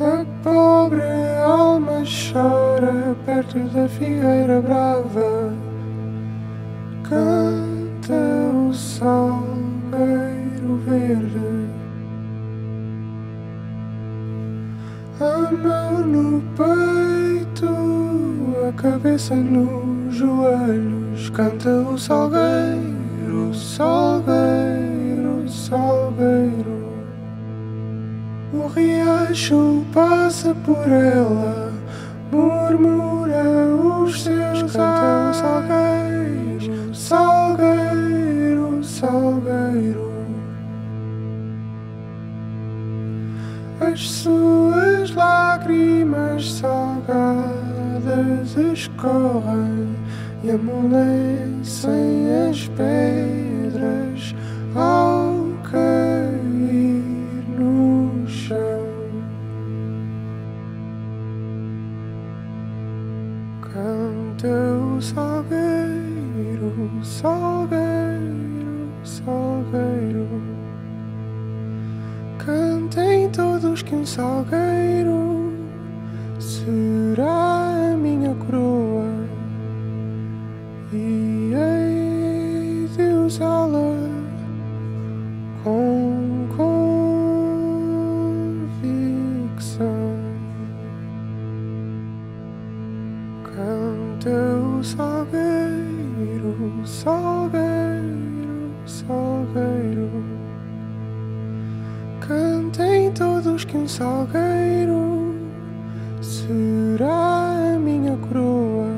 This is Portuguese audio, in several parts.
A pobre alma chora perto da figueira brava. Canta o salgueiro verde. A mão no peito, a cabeça nos joelhos. Canta o salgueiro, salgueiro, salgueiro. O riacho passa por ela, murmura os seus. Canta o salgueiro, salgueiro, salgueiro. As suas lágrimas salgadas escorrem e amolecem as pedras ao cair no chão. Canta o salgueiro, salgueiro, salgueiro. Cantem todos que um salgueiro será a minha coroa, e hei de usá-la com convicção. Canta o salgueiro, salgueiro, salgueiro. Cantem todos que um salgueiro será a minha coroa,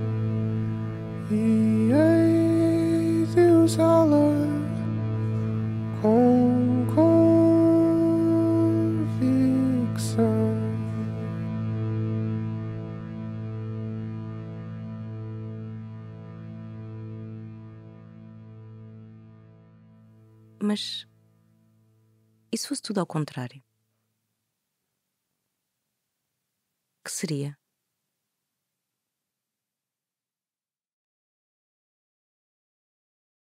e hei de usá-la com convicção. Mas e se fosse tudo ao contrário? Que seria?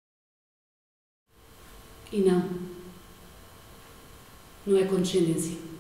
E não é condescendência.